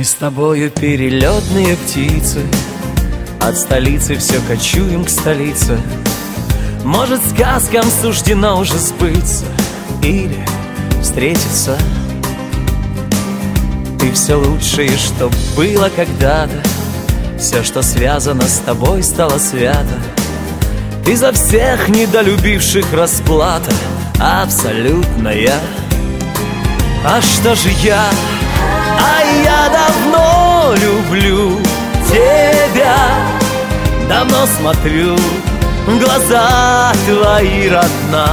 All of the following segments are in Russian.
Мы с тобою перелетные птицы, от столицы все кочуем к столице. Может, сказкам суждено уже сбыться или встретиться. Ты все лучшее, что было когда-то, все, что связано с тобой, стало свято. Ты за всех недолюбивших расплата абсолютная. А что же я? А я давно люблю тебя, давно смотрю в глаза твои, родная.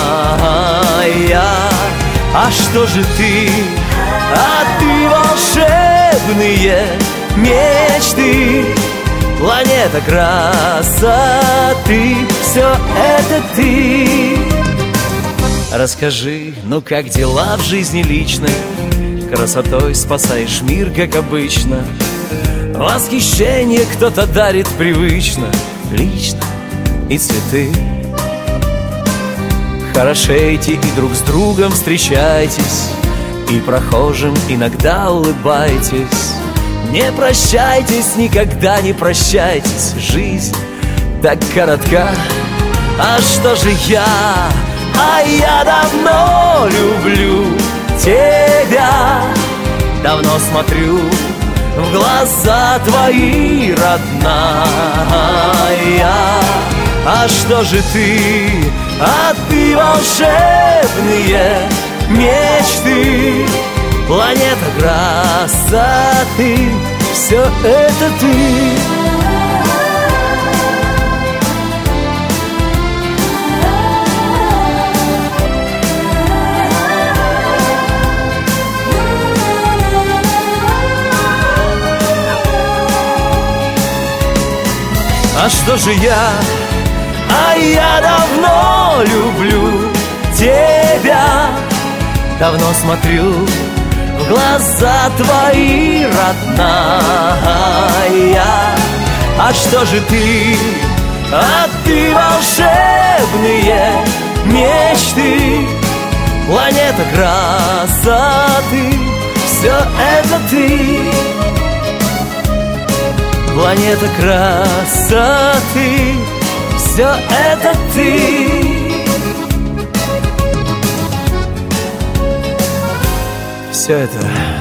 А что же ты? А ты волшебные мечты, планета красоты, все это ты. Расскажи, ну как дела в жизни личной? Красотой спасаешь мир, как обычно. Восхищение кто-то дарит привычно, лично, и цветы. Хорошейте и друг с другом встречайтесь, и прохожим иногда улыбайтесь. Не прощайтесь, никогда не прощайтесь, жизнь так коротка. А что же я? А я давно люблю тебя, давно смотрю в глаза твои, родная. А что же ты? А ты волшебные мечты, планета красоты, все это ты. А что же я? А я давно люблю тебя, давно смотрю в глаза твои, родная. А что же ты? А ты волшебные мечты, планета красоты, все это ты. Планета красоты, все это ты. Все это